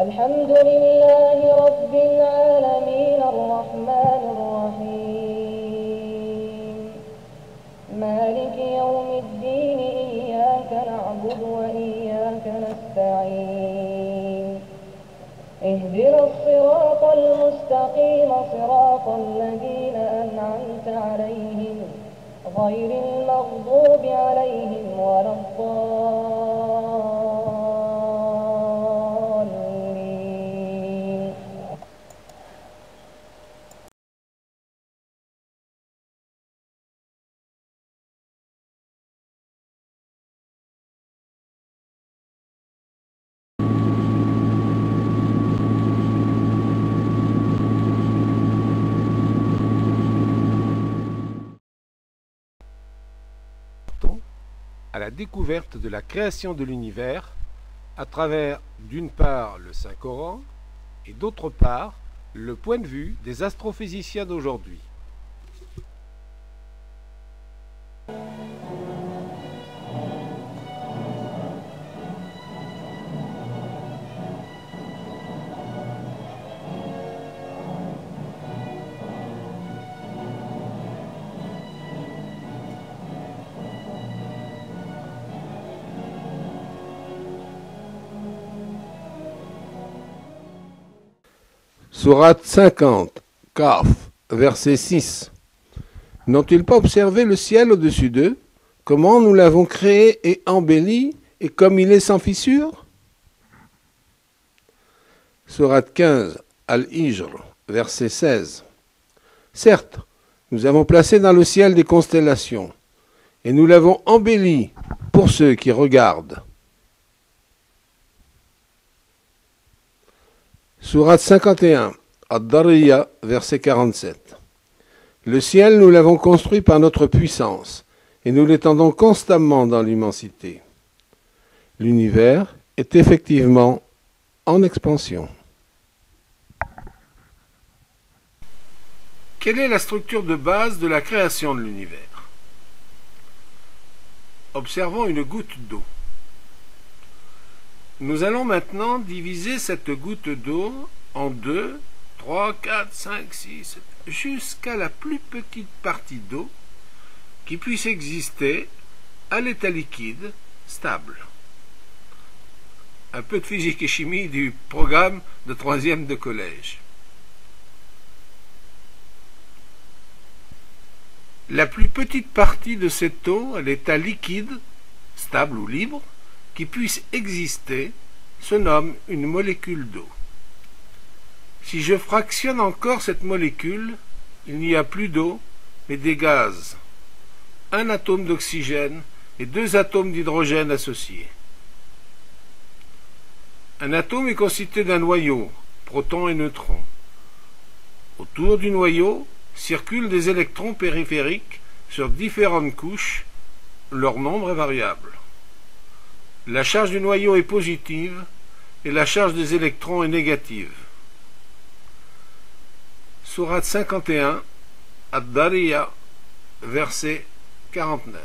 الحمد لله رب العالمين الرحمن الرحيم مالك يوم الدين إياك نعبد وإياك نستعين اهدنا الصراط المستقيم صراط الذين أنعمت عليهم غير المغضوب عليهم ولا الضالين. À la découverte de la création de l'univers à travers d'une part le Saint-Coran et d'autre part le point de vue des astrophysiciens d'aujourd'hui. Sourate 50, Kaf, verset 6. N'ont-ils pas observé le ciel au-dessus d'eux, comment nous l'avons créé et embelli, et comme il est sans fissure? Sourate 15, Al-Hijr, verset 16. Certes, nous avons placé dans le ciel des constellations, et nous l'avons embelli pour ceux qui regardent. Sourate 51, Ad-Dariyah, verset 47. Le ciel, nous l'avons construit par notre puissance, et nous l'étendons constamment dans l'immensité. L'univers est effectivement en expansion. Quelle est la structure de base de la création de l'univers? Observons une goutte d'eau. Nous allons maintenant diviser cette goutte d'eau en 2, 3, 4, 5, 6, 7, jusqu'à la plus petite partie d'eau qui puisse exister à l'état liquide stable. Un peu de physique et chimie du programme de 3e de collège. La plus petite partie de cette eau à l'état liquide, stable ou libre, qui puisse exister, se nomme une molécule d'eau. Si je fractionne encore cette molécule, il n'y a plus d'eau, mais des gaz. Un atome d'oxygène et 2 atomes d'hydrogène associés. Un atome est constitué d'un noyau, protons et neutrons. Autour du noyau circulent des électrons périphériques sur différentes couches, leur nombre est variable. La charge du noyau est positive et la charge des électrons est négative. Sourate 51, Ad-Dariyah, verset 49.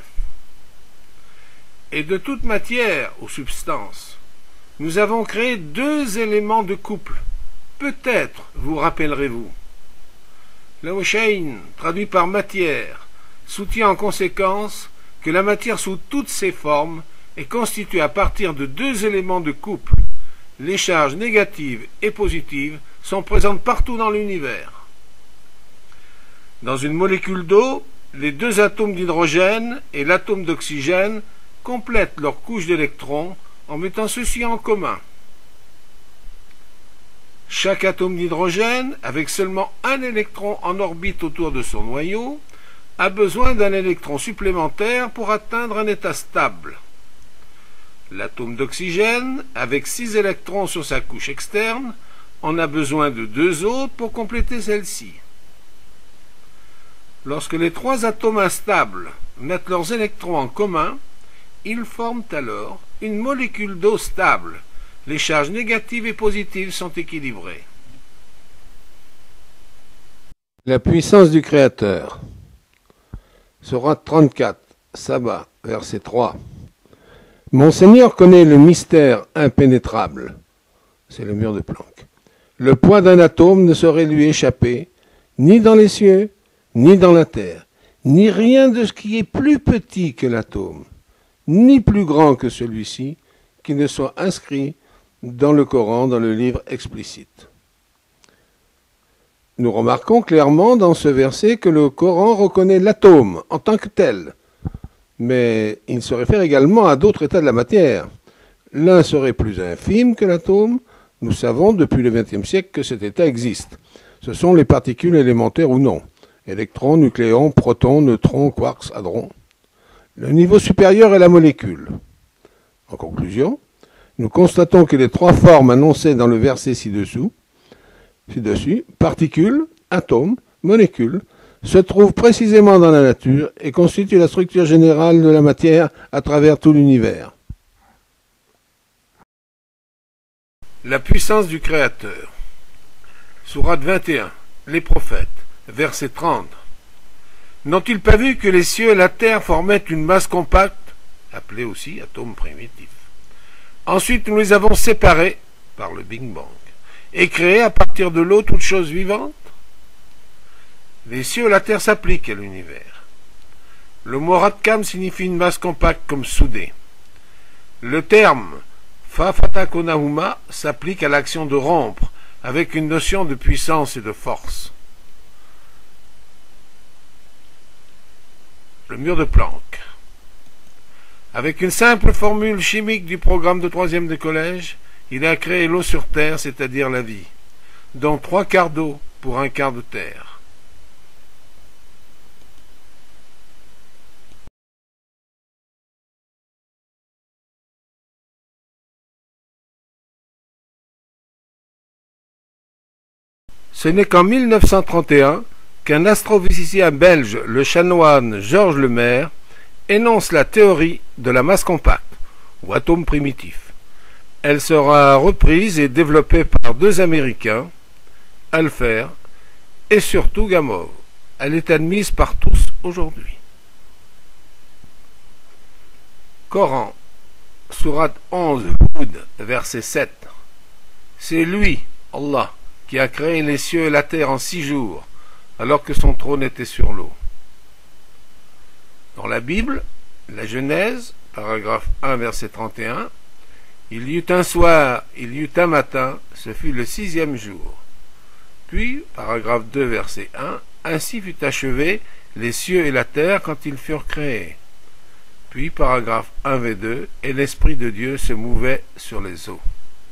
Et de toute matière ou substance, nous avons créé 2 éléments de couple. Peut-être vous rappellerez-vous. Laoshain, traduit par matière, soutient en conséquence que la matière sous toutes ses formes est constituée à partir de 2 éléments de couple. Les charges négatives et positives sont présentes partout dans l'univers. Dans une molécule d'eau, les 2 atomes d'hydrogène et l'atome d'oxygène complètent leur couche d'électrons en mettant ceci en commun. Chaque atome d'hydrogène, avec seulement un électron en orbite autour de son noyau, a besoin d'un électron supplémentaire pour atteindre un état stable. L'atome d'oxygène, avec 6 électrons sur sa couche externe, en a besoin de 2 autres pour compléter celle-ci. Lorsque les 3 atomes instables mettent leurs électrons en commun, ils forment alors une molécule d'eau stable. Les charges négatives et positives sont équilibrées. La puissance du Créateur. Sourate 34, Saba, verset 3. Mon Seigneur connaît le mystère impénétrable. c'est le mur de Planck. Le poids d'un atome ne saurait lui échapper, ni dans les cieux, ni dans la terre, ni rien de ce qui est plus petit que l'atome, ni plus grand que celui-ci, qui ne soit inscrit dans le Coran, dans le livre explicite. Nous remarquons clairement dans ce verset que le Coran reconnaît l'atome en tant que tel, mais il se réfère également à d'autres états de la matière. L'un serait plus infime que l'atome. Nous savons depuis le XXe siècle que cet état existe. Ce sont les particules élémentaires ou non. Électrons, nucléons, protons, neutrons, quarks, hadrons. Le niveau supérieur est la molécule. En conclusion, nous constatons que les trois formes annoncées dans le verset ci-dessus, particules, atomes, molécules, se trouvent précisément dans la nature et constituent la structure générale de la matière à travers tout l'univers. La puissance du Créateur. Sourate 21. Les prophètes. Verset 30. N'ont-ils pas vu que les cieux et la terre formaient une masse compacte, appelée aussi atome primitif? Ensuite, nous les avons séparés par le Big Bang et créés à partir de l'eau toute chose vivante. Les cieux et la terre s'appliquent à l'univers. Le mot ratkam signifie une masse compacte comme soudée. Le terme Fafatakonahuma s'applique à l'action de rompre, avec une notion de puissance et de force. Le mur de Planck. Avec une simple formule chimique du programme de 3e de collège, il a créé l'eau sur Terre, c'est-à-dire la vie, dont 3 quarts d'eau pour 1 quart de terre. Ce n'est qu'en 1931 qu'un astrophysicien belge, le chanoine Georges Lemaire, énonce la théorie de la masse compacte, ou atome primitif. Elle sera reprise et développée par 2 Américains, Alpher et surtout Gamow. Elle est admise par tous aujourd'hui. Coran, sourate 11, Hud, verset 7. C'est lui, Allah, qui a créé les cieux et la terre en 6 jours, alors que son trône était sur l'eau. Dans la Bible, la Genèse, paragraphe 1, verset 31, il y eut un soir, il y eut un matin, ce fut le 6e jour. Puis, paragraphe 2, verset 1, ainsi fut achevé les cieux et la terre quand ils furent créés. Puis, paragraphe 1, v2, et l'Esprit de Dieu se mouvait sur les eaux.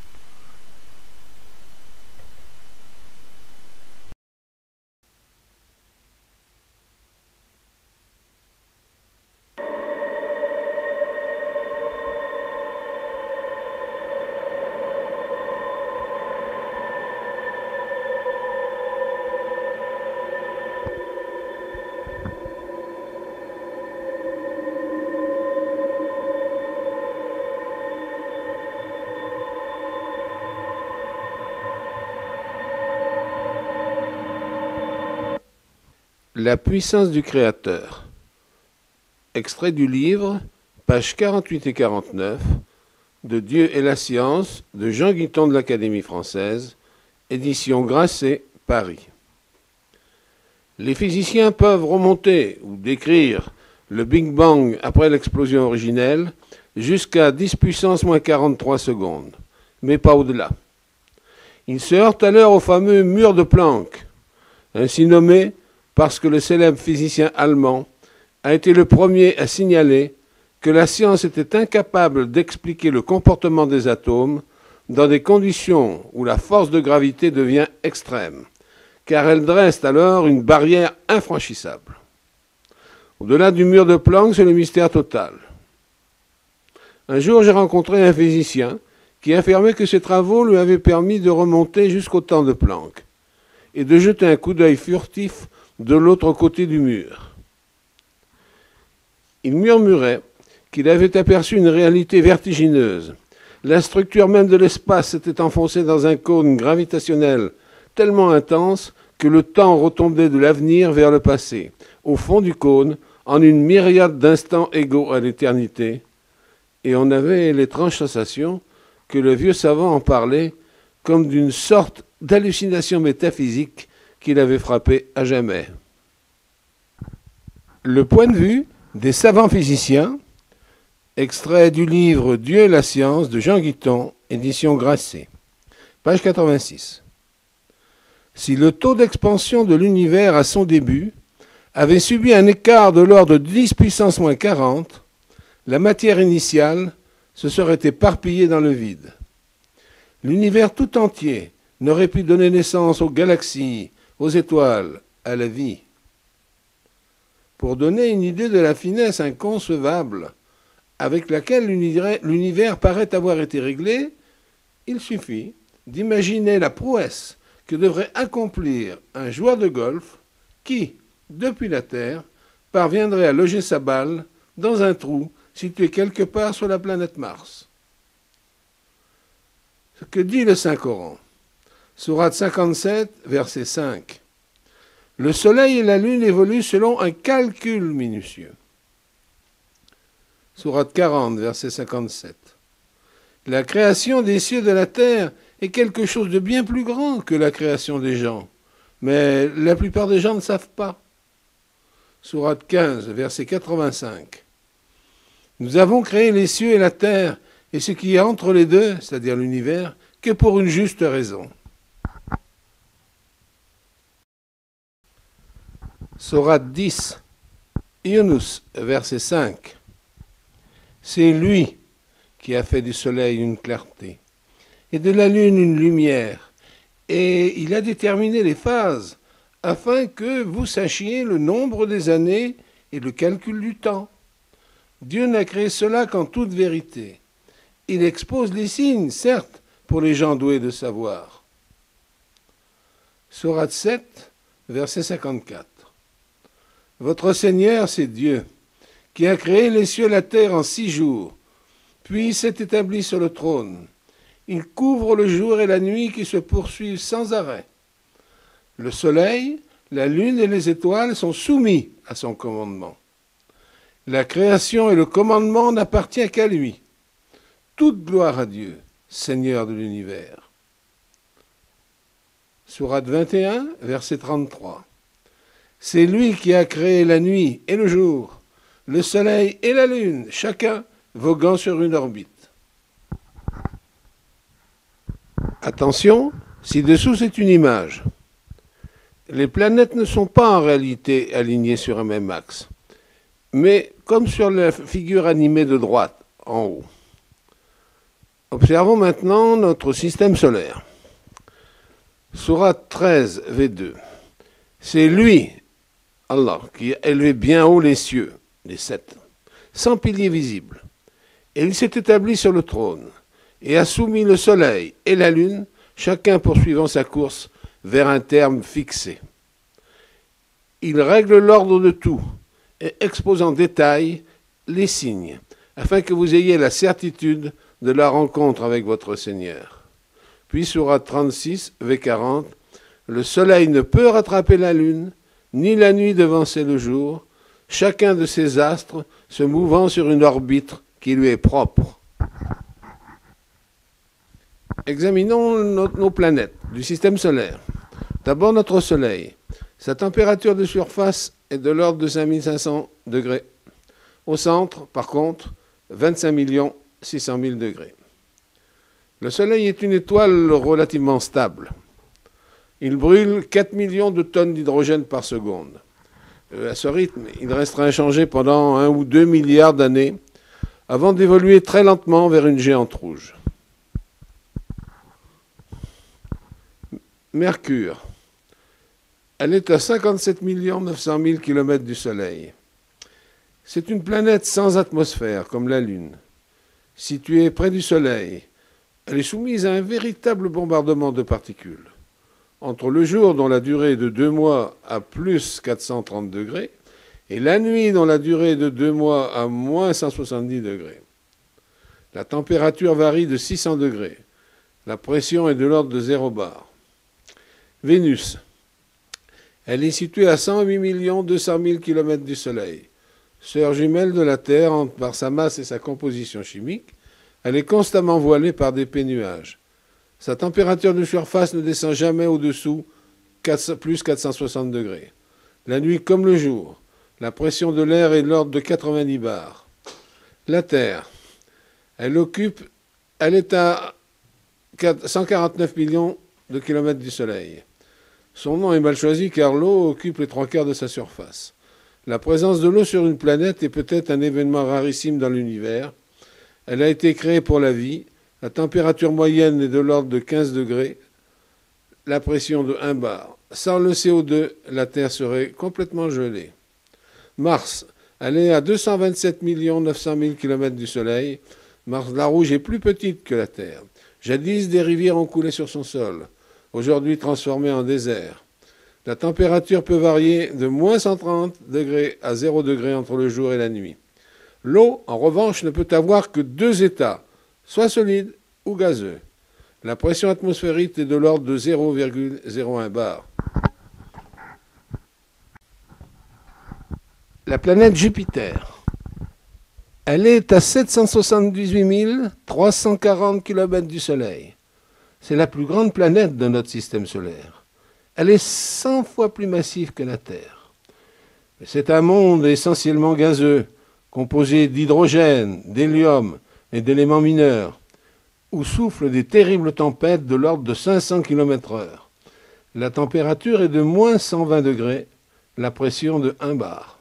La puissance du Créateur. Extrait du livre, pages 48 et 49, de Dieu et la science, de Jean Guiton de l'Académie française, édition Grasset, Paris. Les physiciens peuvent remonter ou décrire le Big Bang après l'explosion originelle jusqu'à 10 puissance moins 43 secondes, mais pas au-delà. Ils se heurtent alors au fameux mur de Planck, ainsi nommé parce que le célèbre physicien allemand a été le premier à signaler que la science était incapable d'expliquer le comportement des atomes dans des conditions où la force de gravité devient extrême, car elle dresse alors une barrière infranchissable. Au-delà du mur de Planck, c'est le mystère total. Un jour, j'ai rencontré un physicien qui affirmait que ses travaux lui avaient permis de remonter jusqu'au temps de Planck et de jeter un coup d'œil furtif de l'autre côté du mur. Il murmurait qu'il avait aperçu une réalité vertigineuse. La structure même de l'espace s'était enfoncée dans un cône gravitationnel tellement intense que le temps retombait de l'avenir vers le passé, au fond du cône, en une myriade d'instants égaux à l'éternité, et on avait l'étrange sensation que le vieux savant en parlait comme d'une sorte d'hallucination métaphysique qui l'avait frappé à jamais. Le point de vue des savants physiciens, extrait du livre Dieu et la science de Jean Guiton, édition Grasset, page 86. Si le taux d'expansion de l'univers à son début avait subi un écart de l'ordre de 10 puissance moins 40, la matière initiale se serait éparpillée dans le vide. L'univers tout entier n'aurait pu donner naissance aux galaxies, aux étoiles, à la vie. Pour donner une idée de la finesse inconcevable avec laquelle l'univers paraît avoir été réglé, il suffit d'imaginer la prouesse que devrait accomplir un joueur de golf qui, depuis la Terre, parviendrait à loger sa balle dans un trou situé quelque part sur la planète Mars. Ce que dit le Saint-Coran, Sourate 57, verset 5. Le Soleil et la Lune évoluent selon un calcul minutieux. Sourate 40, verset 57. La création des cieux et de la terre est quelque chose de bien plus grand que la création des gens, mais la plupart des gens ne savent pas. Sourate 15, verset 85. Nous avons créé les cieux et la terre, et ce qui est entre les deux, c'est-à-dire l'univers, que pour une juste raison. Sourate 10, Yunus, verset 5. C'est lui qui a fait du soleil une clarté, et de la lune une lumière, et il a déterminé les phases, afin que vous sachiez le nombre des années et le calcul du temps. Dieu n'a créé cela qu'en toute vérité. Il expose les signes, certes, pour les gens doués de savoir. Sourate 7, verset 54. Votre Seigneur, c'est Dieu, qui a créé les cieux et la terre en 6 jours, puis s'est établi sur le trône. Il couvre le jour et la nuit qui se poursuivent sans arrêt. Le soleil, la lune et les étoiles sont soumis à son commandement. La création et le commandement n'appartiennent qu'à lui. Toute gloire à Dieu, Seigneur de l'univers. Sourate 21, verset 33. C'est lui qui a créé la nuit et le jour, le soleil et la lune, chacun voguant sur une orbite. Attention, ci-dessous c'est une image. Les planètes ne sont pas en réalité alignées sur un même axe, mais comme sur la figure animée de droite, en haut. Observons maintenant notre système solaire. Sourate 13, V2. C'est lui, Allah, qui a élevé bien haut les cieux, les 7, sans piliers visibles. Et il s'est établi sur le trône, et a soumis le soleil et la lune, chacun poursuivant sa course vers un terme fixé. Il règle l'ordre de tout, et expose en détail les signes, afin que vous ayez la certitude de la rencontre avec votre Seigneur. Puis, sourate 36, V40, le soleil ne peut rattraper la lune, ni la nuit devancer le jour, chacun de ces astres se mouvant sur une orbite qui lui est propre. Examinons nos planètes du système solaire. D'abord notre Soleil. Sa température de surface est de l'ordre de 5500 degrés. Au centre, par contre, 25 600 000 degrés. Le Soleil est une étoile relativement stable. Il brûle 4 millions de tonnes d'hydrogène par seconde. À ce rythme, il restera inchangé pendant 1 ou 2 milliards d'années avant d'évoluer très lentement vers une géante rouge. Mercure. Elle est à 57 900 000 km du Soleil. C'est une planète sans atmosphère, comme la Lune. Située près du Soleil, elle est soumise à un véritable bombardement de particules. Entre le jour, dont la durée est de 2 mois, à plus 430 degrés, et la nuit, dont la durée est de 2 mois, à moins 170 degrés. La température varie de 600 degrés. La pression est de l'ordre de 0 bar. Vénus. Elle est située à 108 200 000 km du Soleil. Sœur jumelle de la Terre par sa masse et sa composition chimique, elle est constamment voilée par d'épais nuages. Sa température de surface ne descend jamais au-dessous plus 460 degrés. La nuit comme le jour, la pression de l'air est de l'ordre de 90 bars. La Terre, elle est à 149 millions de kilomètres du Soleil. Son nom est mal choisi car l'eau occupe les 3/4 de sa surface. La présence de l'eau sur une planète est peut-être un événement rarissime dans l'univers. Elle a été créée pour la vie. La température moyenne est de l'ordre de 15 degrés. La pression de 1 bar. Sans le CO2, la Terre serait complètement gelée. Mars, elle est à 227 900 000 km du Soleil. Mars-la-Rouge est plus petite que la Terre. Jadis, des rivières ont coulé sur son sol, aujourd'hui transformées en désert. La température peut varier de moins 130 degrés à 0 degré entre le jour et la nuit. L'eau, en revanche, ne peut avoir que 2 états, soit solide ou gazeux. La pression atmosphérique est de l'ordre de 0,01 bar. La planète Jupiter. Elle est à 778 340 km du Soleil. C'est la plus grande planète de notre système solaire. Elle est 100 fois plus massive que la Terre. C'est un monde essentiellement gazeux, composé d'hydrogène, d'hélium et d'éléments mineurs, où soufflent des terribles tempêtes de l'ordre de 500 km/h. La température est de moins 120 degrés, la pression de 1 bar.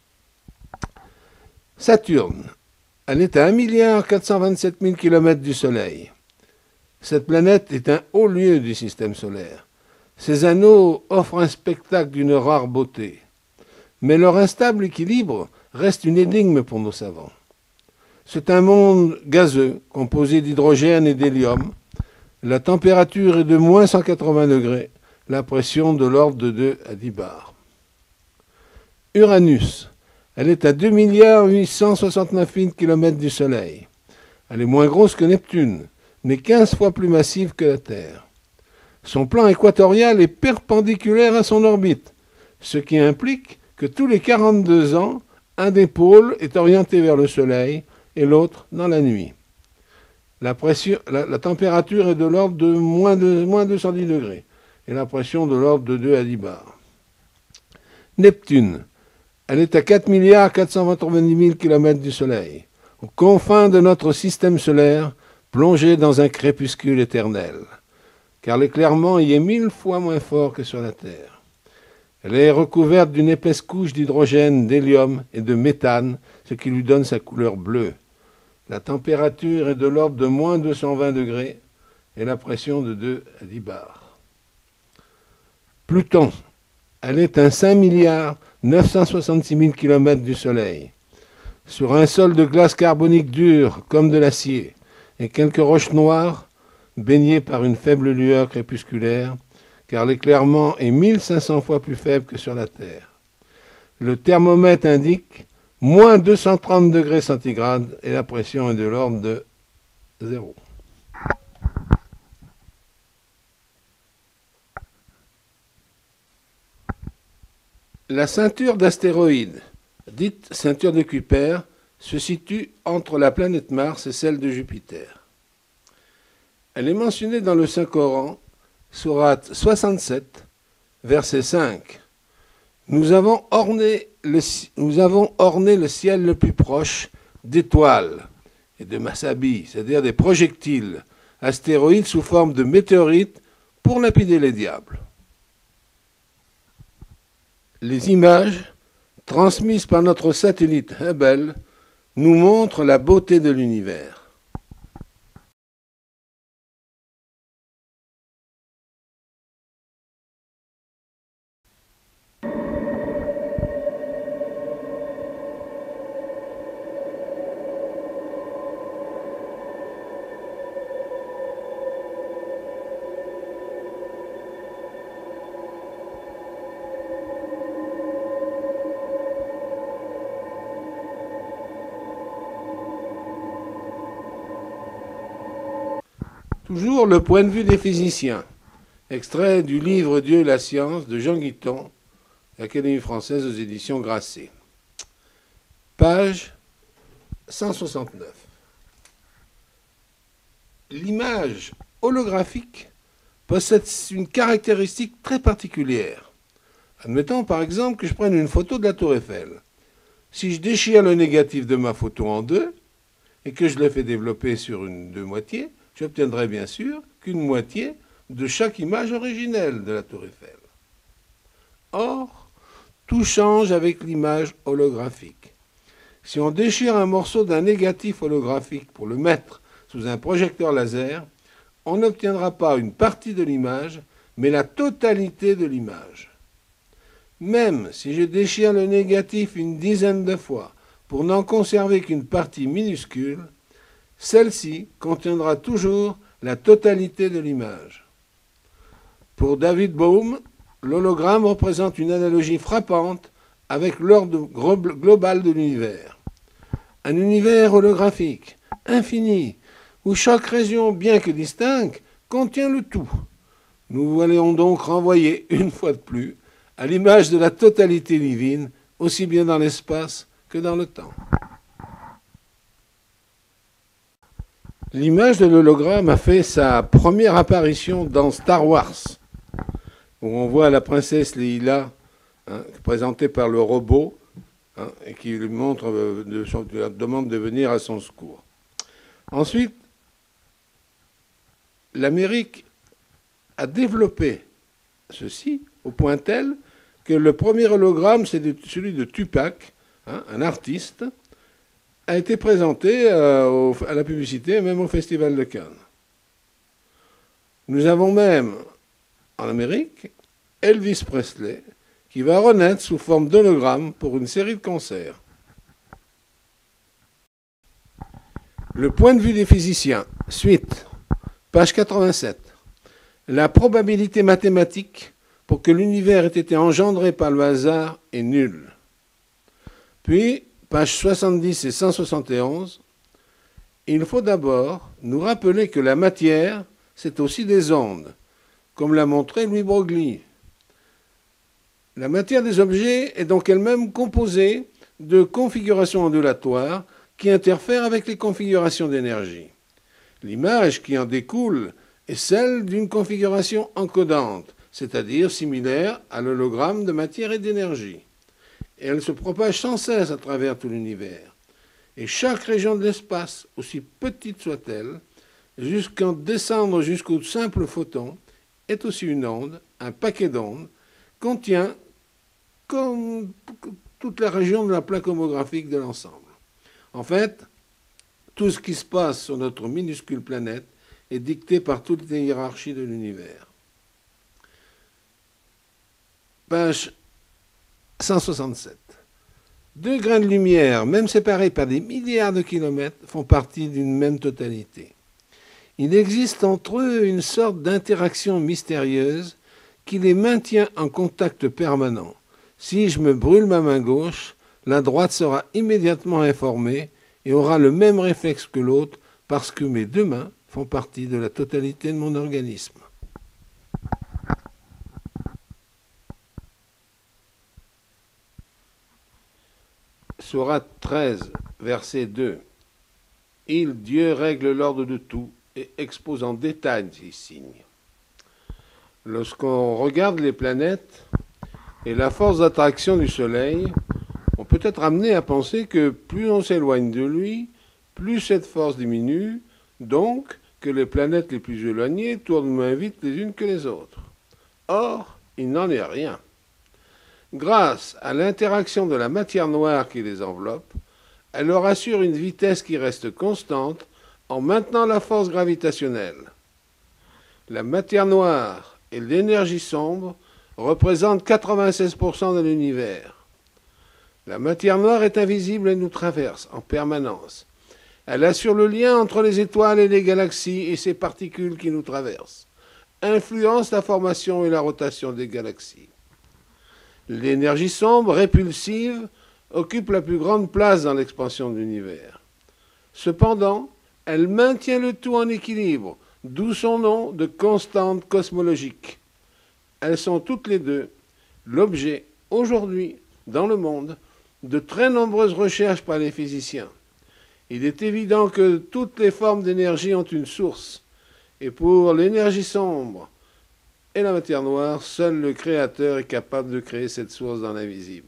Saturne, elle est à 1 427 000 km du Soleil. Cette planète est un haut lieu du système solaire. Ses anneaux offrent un spectacle d'une rare beauté. Mais leur instable équilibre reste une énigme pour nos savants. C'est un monde gazeux, composé d'hydrogène et d'hélium. La température est de moins 180 degrés, la pression de l'ordre de 2 à 10 bars. Uranus, elle est à 2 869 000 km du Soleil. Elle est moins grosse que Neptune, mais 15 fois plus massive que la Terre. Son plan équatorial est perpendiculaire à son orbite, ce qui implique que tous les 42 ans, un des pôles est orienté vers le Soleil et l'autre dans la nuit. La température est de l'ordre de moins 210 degrés et la pression de l'ordre de 2 à 10 bars. Neptune, elle est à 4 490 000 km du Soleil, aux confins de notre système solaire, plongé dans un crépuscule éternel, car l'éclairement y est 1000 fois moins fort que sur la Terre. Elle est recouverte d'une épaisse couche d'hydrogène, d'hélium et de méthane, ce qui lui donne sa couleur bleue. La température est de l'ordre de moins 220 degrés et la pression de 2 à 10 bars. Pluton, elle est à 5 966 000 km du Soleil, sur un sol de glace carbonique dure comme de l'acier et quelques roches noires baignées par une faible lueur crépusculaire, car l'éclairement est 1500 fois plus faible que sur la Terre. Le thermomètre indique moins 230 degrés centigrades et la pression est de l'ordre de 0. La ceinture d'astéroïdes, dite ceinture de Kuiper, se situe entre la planète Mars et celle de Jupiter. Elle est mentionnée dans le Saint-Coran, sourate 67, verset 5. Nous avons orné le ciel le plus proche d'étoiles et de massabi, c'est-à-dire des projectiles, astéroïdes sous forme de météorites pour lapider les diables. Les images transmises par notre satellite Hubble nous montrent la beauté de l'univers. Toujours le point de vue des physiciens, extrait du livre Dieu et la science de Jean Guiton, L'Académie française aux éditions Grasset. Page 169. L'image holographique possède une caractéristique très particulière. Admettons par exemple que je prenne une photo de la Tour Eiffel. Si je déchire le négatif de ma photo en deux et que je le fais développer sur deux moitiés, j'obtiendrai bien sûr qu'une moitié de chaque image originelle de la Tour Eiffel. Or, tout change avec l'image holographique. Si on déchire un morceau d'un négatif holographique pour le mettre sous un projecteur laser, on n'obtiendra pas une partie de l'image, mais la totalité de l'image. Même si je déchire le négatif une dizaine de fois pour n'en conserver qu'une partie minuscule, celle-ci contiendra toujours la totalité de l'image. Pour David Bohm, l'hologramme représente une analogie frappante avec l'ordre global de l'univers. Un univers holographique, infini, où chaque région, bien que distincte, contient le tout. Nous allons donc renvoyer, une fois de plus, à l'image de la totalité divine, aussi bien dans l'espace que dans le temps. L'image de l'hologramme a fait sa première apparition dans Star Wars, où on voit la princesse Leila, présentée par le robot, et qui lui montre, demande de venir à son secours. Ensuite, l'Amérique a développé ceci au point tel que le premier hologramme, c'est celui de Tupac, un artiste, a été présenté à la publicité, même au Festival de Cannes. Nous avons même, en Amérique, Elvis Presley, qui va renaître sous forme d'hologramme pour une série de concerts. Le point de vue des physiciens, suite, page 87. La probabilité mathématique pour que l'univers ait été engendré par le hasard est nulle. Puis, pages 70 et 171, il faut d'abord nous rappeler que la matière, c'est aussi des ondes, comme l'a montré Louis Broglie. La matière des objets est donc elle-même composée de configurations ondulatoires qui interfèrent avec les configurations d'énergie. L'image qui en découle est celle d'une configuration encodante, c'est-à-dire similaire à l'hologramme de matière et d'énergie. Et elle se propage sans cesse à travers tout l'univers. Et chaque région de l'espace, aussi petite soit-elle, jusqu'en descendre jusqu'au simple photon, est aussi une onde, un paquet d'ondes, contient comme toute la région de la plaque homographique de l'ensemble. En fait, tout ce qui se passe sur notre minuscule planète est dicté par toutes les hiérarchies de l'univers. Page 167. Deux grains de lumière, même séparés par des milliards de kilomètres, font partie d'une même totalité. Il existe entre eux une sorte d'interaction mystérieuse qui les maintient en contact permanent. Si je me brûle ma main gauche, la droite sera immédiatement informée et aura le même réflexe que l'autre parce que mes deux mains font partie de la totalité de mon organisme. Sourate 13, verset 2. Il, Dieu, règle l'ordre de tout et expose en détail ces signes. Lorsqu'on regarde les planètes et la force d'attraction du Soleil, on peut être amené à penser que plus on s'éloigne de lui, plus cette force diminue, donc que les planètes les plus éloignées tournent moins vite les unes que les autres. Or, il n'en est rien. Grâce à l'interaction de la matière noire qui les enveloppe, elle leur assure une vitesse qui reste constante en maintenant la force gravitationnelle. La matière noire et l'énergie sombre représentent 96% de l'univers. La matière noire est invisible et nous traverse en permanence. Elle assure le lien entre les étoiles et les galaxies et ces particules qui nous traversent, influence la formation et la rotation des galaxies. L'énergie sombre, répulsive, occupe la plus grande place dans l'expansion de l'univers. Cependant, elle maintient le tout en équilibre, d'où son nom de constante cosmologique. Elles sont toutes les deux l'objet, aujourd'hui, dans le monde, de très nombreuses recherches par les physiciens. Il est évident que toutes les formes d'énergie ont une source, Et pour l'énergie sombre et la matière noire, seul le Créateur est capable de créer cette source dans l'invisible.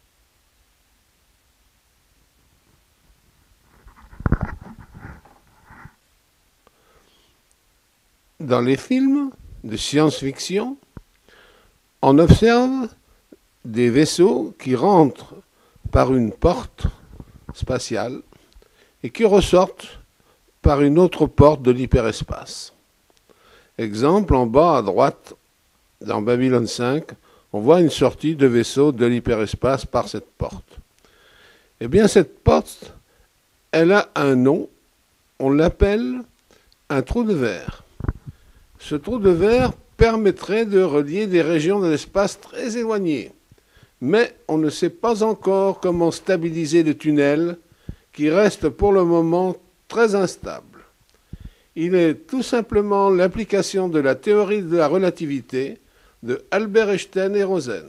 Dans les films de science-fiction, on observe des vaisseaux qui rentrent par une porte spatiale et qui ressortent par une autre porte de l'hyperespace. Exemple, en bas à droite, dans Babylone 5, on voit une sortie de vaisseau de l'hyperespace par cette porte. Eh bien, cette porte, elle a un nom, on l'appelle un trou de verre. Ce trou de verre permettrait de relier des régions de l'espace très éloignées. Mais on ne sait pas encore comment stabiliser le tunnel qui reste pour le moment très instable. Il est tout simplement l'application de la théorie de la relativité de Albert Einstein et Rosen.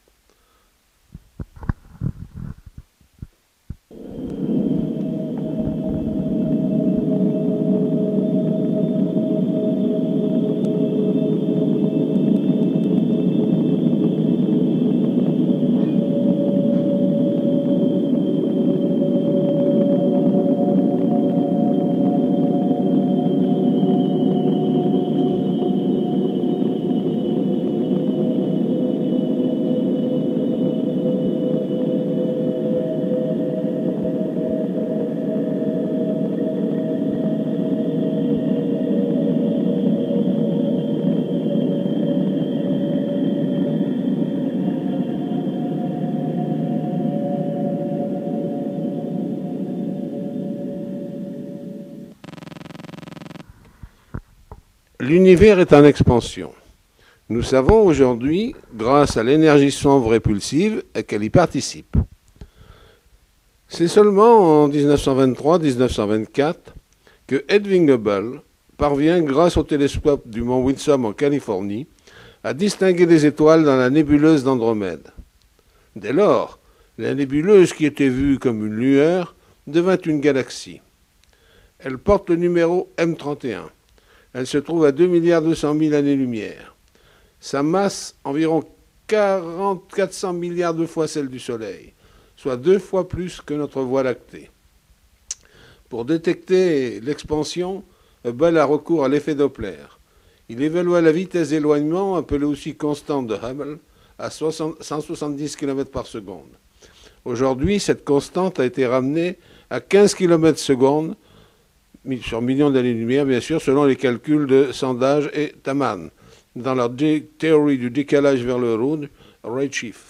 L'univers est en expansion. Nous savons aujourd'hui, grâce à l'énergie sombre répulsive, qu'elle y participe. C'est seulement en 1923-1924 que Edwin Hubble parvient, grâce au télescope du mont Wilson en Californie, à distinguer des étoiles dans la nébuleuse d'Andromède. Dès lors, la nébuleuse qui était vue comme une lueur devint une galaxie. Elle porte le numéro M31. Elle se trouve à 2,2 milliards d'années-lumière. Sa masse, environ 400 milliards de fois celle du Soleil, soit 2 fois plus que notre Voie lactée. Pour détecter l'expansion, Hubble a recours à l'effet Doppler. Il évalua la vitesse d'éloignement, appelée aussi constante de Hubble, à 170 km par seconde. Aujourd'hui, cette constante a été ramenée à 15 km seconde, sur millions d'années-lumière, bien sûr, selon les calculs de Sandage et Taman, dans leur théorie du décalage vers le redshift.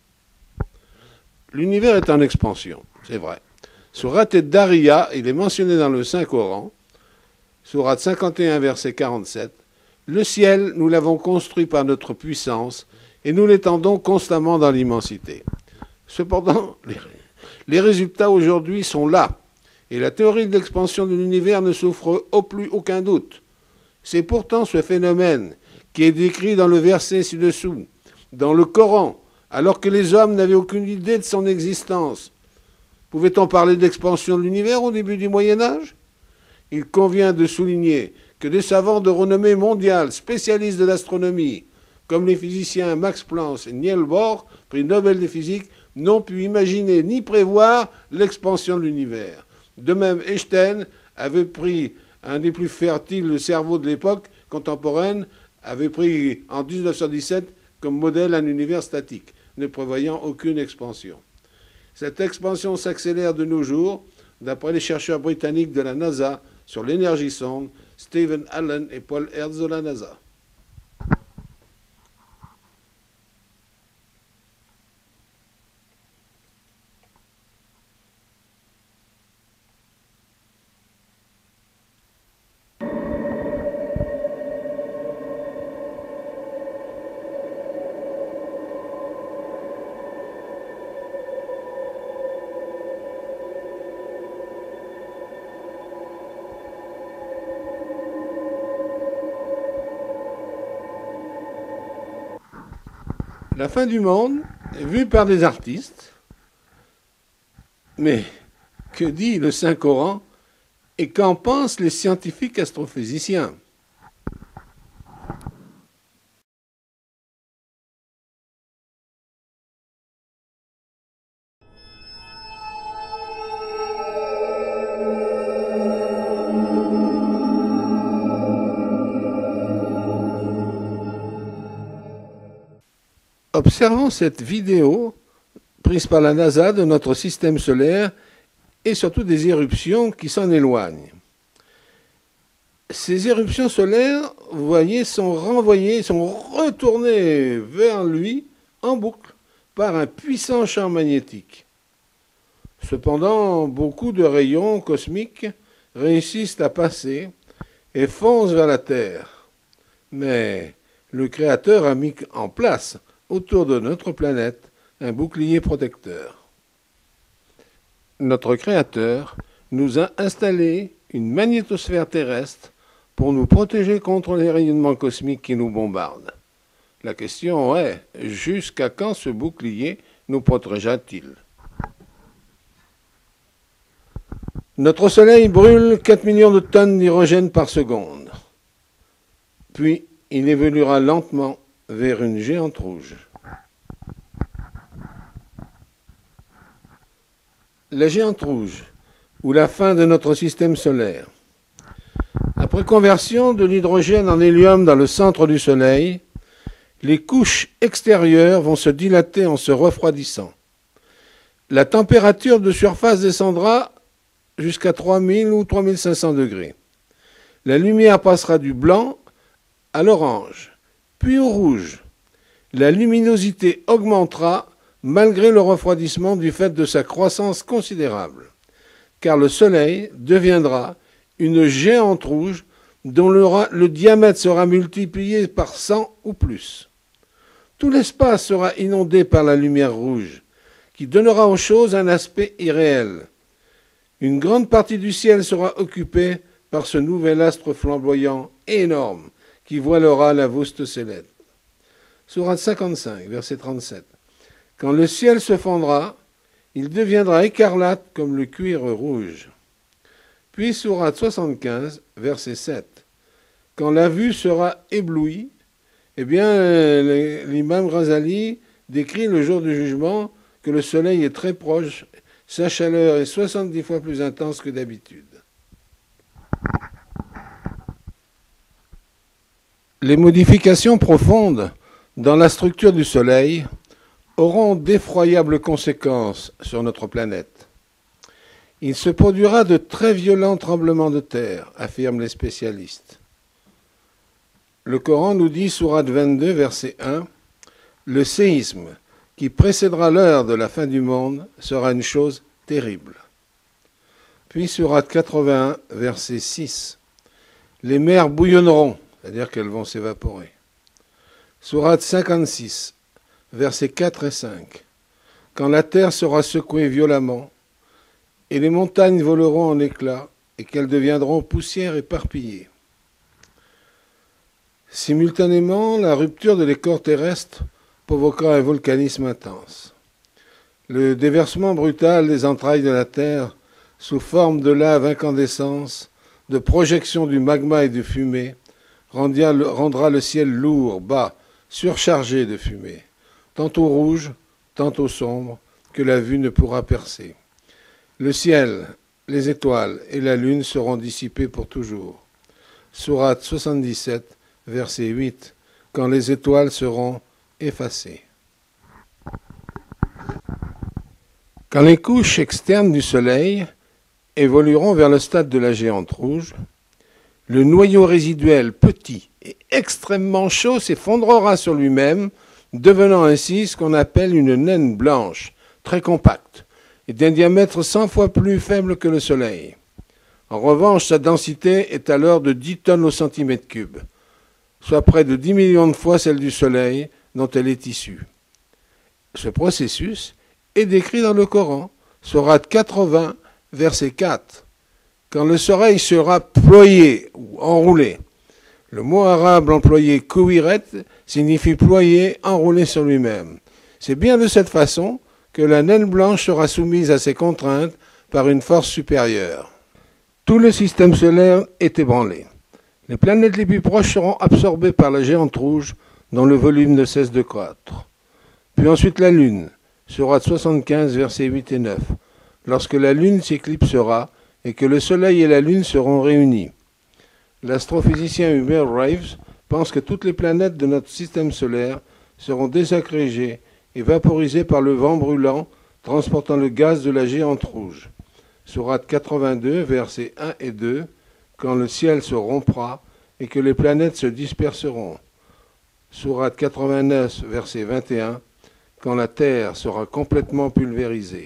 L'univers est en expansion, c'est vrai. Sourate Dariya, il est mentionné dans le Saint-Coran, Sourate 51, verset 47, « Le ciel, nous l'avons construit par notre puissance, et nous l'étendons constamment dans l'immensité. » Cependant, les résultats aujourd'hui sont là. Et la théorie de l'expansion de l'univers ne souffre au plus aucun doute. C'est pourtant ce phénomène qui est décrit dans le verset ci-dessous, dans le Coran, alors que les hommes n'avaient aucune idée de son existence. Pouvait-on parler d'expansion de l'univers au début du Moyen-Âge? Il convient de souligner que des savants de renommée mondiale, spécialistes de l'astronomie, comme les physiciens Max Planck et Niels Bohr, prix Nobel de physique, n'ont pu imaginer ni prévoir l'expansion de l'univers. De même, Einstein avait pris un des plus fertiles cerveaux de l'époque contemporaine, avait pris en 1917 comme modèle un univers statique, ne prévoyant aucune expansion. Cette expansion s'accélère de nos jours, d'après les chercheurs britanniques de la NASA sur l'énergie sombre, Stephen Allen et Paul Hertz de la NASA. La fin du monde est vue par des artistes, mais que dit le Saint-Coran et qu'en pensent les scientifiques astrophysiciens? observons cette vidéo prise par la NASA de notre système solaire et surtout des éruptions qui s'en éloignent. Ces éruptions solaires, vous voyez, sont retournées vers lui en boucle par un puissant champ magnétique. Cependant, beaucoup de rayons cosmiques réussissent à passer et foncent vers la Terre. Mais le Créateur a mis en place, autour de notre planète, un bouclier protecteur. Notre Créateur nous a installé une magnétosphère terrestre pour nous protéger contre les rayonnements cosmiques qui nous bombardent. La question est, jusqu'à quand ce bouclier nous protégera-t-il? Notre Soleil brûle 4 millions de tonnes d'hydrogène par seconde. Puis, il évoluera lentement vers une géante rouge. La géante rouge, ou la fin de notre système solaire. Après conversion de l'hydrogène en hélium dans le centre du Soleil, les couches extérieures vont se dilater en se refroidissant. La température de surface descendra jusqu'à 3000 ou 3500 degrés. La lumière passera du blanc à l'orange, puis au rouge. La luminosité augmentera malgré le refroidissement du fait de sa croissance considérable, car le Soleil deviendra une géante rouge dont le diamètre sera multiplié par 100 ou plus. Tout l'espace sera inondé par la lumière rouge, qui donnera aux choses un aspect irréel. Une grande partie du ciel sera occupée par ce nouvel astre flamboyant énorme qui voilera la voûte céleste. Sourate 55, verset 37. Quand le ciel se fendra, il deviendra écarlate comme le cuir rouge. Puis sourate 75, verset 7. Quand la vue sera éblouie, eh bien, l'imam Ghazali décrit le jour du jugement que le soleil est très proche, sa chaleur est 70 fois plus intense que d'habitude. Les modifications profondes dans la structure du soleil auront d'effroyables conséquences sur notre planète. Il se produira de très violents tremblements de terre, affirment les spécialistes. Le Coran nous dit, sourate 22, verset 1, « Le séisme qui précédera l'heure de la fin du monde sera une chose terrible. » Puis sourate 81, verset 6, « Les mers bouillonneront, c'est-à-dire qu'elles vont s'évaporer. » Sourate 56, versets 4 et 5, « Quand la terre sera secouée violemment, et les montagnes voleront en éclats, et qu'elles deviendront poussière éparpillée. » Simultanément, la rupture de l'écorce terrestre provoquera un volcanisme intense. Le déversement brutal des entrailles de la Terre, sous forme de lave incandescence, de projection du magma et de fumée, rendra le ciel lourd, bas, surchargé de fumée, tantôt rouge, tantôt sombre, que la vue ne pourra percer. Le ciel, les étoiles et la lune seront dissipés pour toujours. Sourate 77, verset 8, quand les étoiles seront effacées. Quand les couches externes du Soleil évolueront vers le stade de la géante rouge, le noyau résiduel petit et extrêmement chaud s'effondrera sur lui-même, devenant ainsi ce qu'on appelle une naine blanche, très compacte, et d'un diamètre 100 fois plus faible que le Soleil. En revanche, sa densité est alors de 10 tonnes au centimètre cube, soit près de 10 millions de fois celle du Soleil dont elle est issue. Ce processus est décrit dans le Coran, sourate 80, verset 4. Quand le Soleil sera ployé ou enroulé, le mot arabe employé kouiret signifie ployer, enroulé sur lui-même. C'est bien de cette façon que la naine blanche sera soumise à ses contraintes par une force supérieure. Tout le système solaire est ébranlé. Les planètes les plus proches seront absorbées par la géante rouge dont le volume ne cesse de croître. Puis ensuite la Lune, sourate 75, versets 8 et 9, lorsque la Lune s'éclipsera et que le Soleil et la Lune seront réunis. L'astrophysicien Hubert Reeves pense que toutes les planètes de notre système solaire seront désagrégés et vaporisés par le vent brûlant transportant le gaz de la géante rouge. Sourate 82, versets 1 et 2, quand le ciel se rompra et que les planètes se disperseront. Sourate 89, verset 21, quand la terre sera complètement pulvérisée.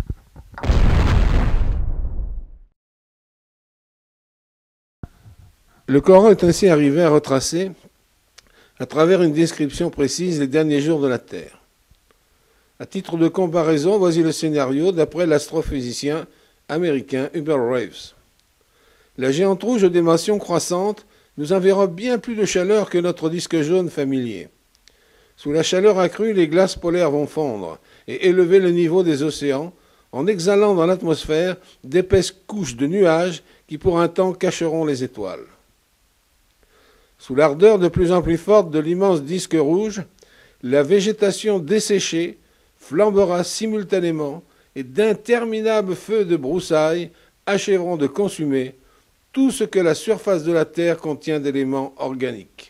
Le Coran est ainsi arrivé à retracer, à travers une description précise, les derniers jours de la terre. À titre de comparaison, voici le scénario d'après l'astrophysicien américain Hubert Reeves. La géante rouge aux dimensions croissantes nous enverra bien plus de chaleur que notre disque jaune familier. Sous la chaleur accrue, les glaces polaires vont fondre et élever le niveau des océans en exhalant dans l'atmosphère d'épaisses couches de nuages qui pour un temps cacheront les étoiles. Sous l'ardeur de plus en plus forte de l'immense disque rouge, la végétation desséchée flambera simultanément et d'interminables feux de broussailles achèveront de consumer tout ce que la surface de la Terre contient d'éléments organiques.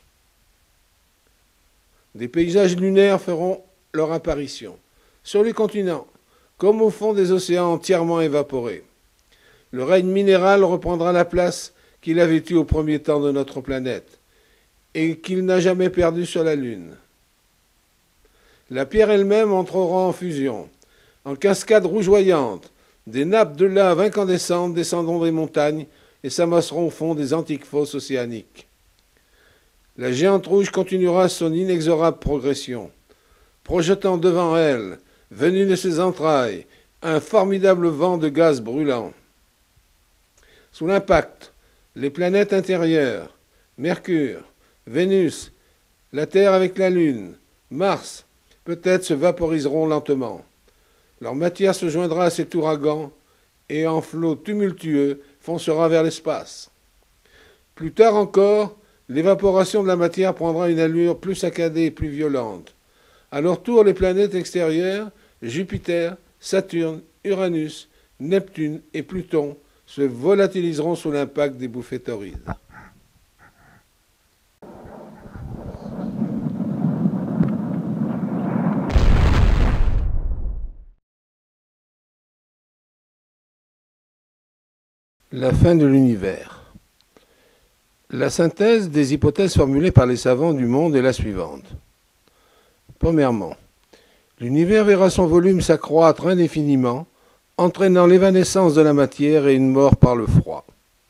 Des paysages lunaires feront leur apparition, sur les continents, comme au fond des océans entièrement évaporés. Le règne minéral reprendra la place qu'il avait eue au premier temps de notre planète, et qu'il n'a jamais perdu sur la Lune. La pierre elle-même entrera en fusion, en cascades rougeoyantes, des nappes de lave incandescentes descendront des montagnes et s'amasseront au fond des antiques fosses océaniques. La géante rouge continuera son inexorable progression, projetant devant elle, venu de ses entrailles, un formidable vent de gaz brûlant. Sous l'impact, les planètes intérieures, Mercure, Vénus, la Terre avec la Lune, Mars, peut-être se vaporiseront lentement. Leur matière se joindra à cet ouragan et en flot tumultueux foncera vers l'espace. Plus tard encore, l'évaporation de la matière prendra une allure plus saccadée et plus violente. À leur tour, les planètes extérieures, Jupiter, Saturne, Uranus, Neptune et Pluton, se volatiliseront sous l'impact des bouffées torrides. La fin de l'univers. La synthèse des hypothèses formulées par les savants du monde est la suivante. Premièrement, l'univers verra son volume s'accroître indéfiniment, entraînant l'évanescence de la matière et une mort par le froid.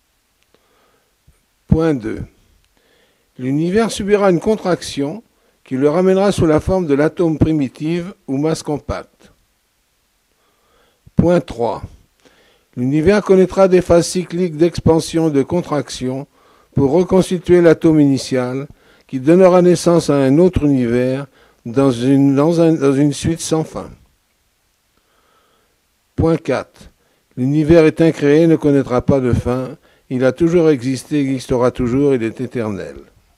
Point 2. L'univers subira une contraction qui le ramènera sous la forme de l'atome primitive ou masse compacte. Point 3. L'univers connaîtra des phases cycliques d'expansion et de contraction pour reconstituer l'atome initial qui donnera naissance à un autre univers dans une suite sans fin. Point 4. L'univers est incréé, ne connaîtra pas de fin. Il a toujours existé, existera toujours, il est éternel.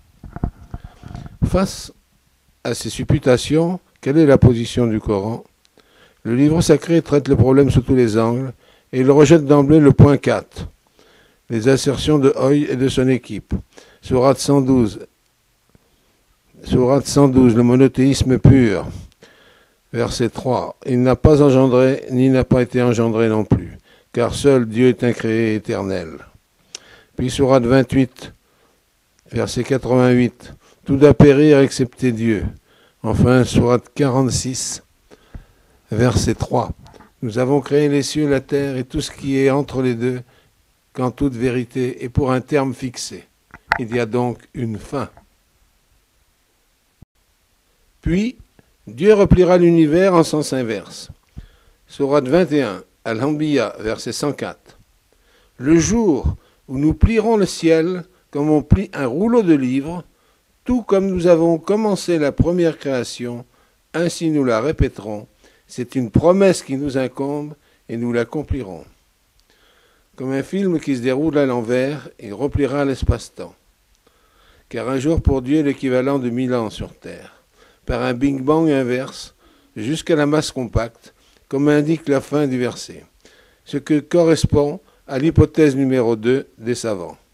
Face à ces supputations, quelle est la position du Coran? Le livre sacré traite le problème sous tous les angles et il rejette d'emblée le point 4, les assertions de Hoy et de son équipe. Sourate 112, le monothéisme pur. Verset 3, il n'a pas engendré, ni n'a pas été engendré non plus, car seul Dieu est incréé et éternel. Puis Sourate 28, verset 88, tout doit périr excepté Dieu. Enfin, Sourate 46, verset 3, nous avons créé les cieux, la terre et tout ce qui est entre les deux, qu'en toute vérité et pour un terme fixé. Il y a donc une fin. Puis, Dieu repliera l'univers en sens inverse. Sourate 21, Al-Anbiya, verset 104. Le jour où nous plierons le ciel comme on plie un rouleau de livres, tout comme nous avons commencé la première création, ainsi nous la répéterons. C'est une promesse qui nous incombe et nous l'accomplirons. Comme un film qui se déroule à l'envers, il repliera l'espace-temps. Car un jour pour Dieu est l'équivalent de 1000 ans sur Terre. Par un Big Bang inverse, jusqu'à la masse compacte, comme indique la fin du verset. Ce qui correspond à l'hypothèse numéro 2 des savants.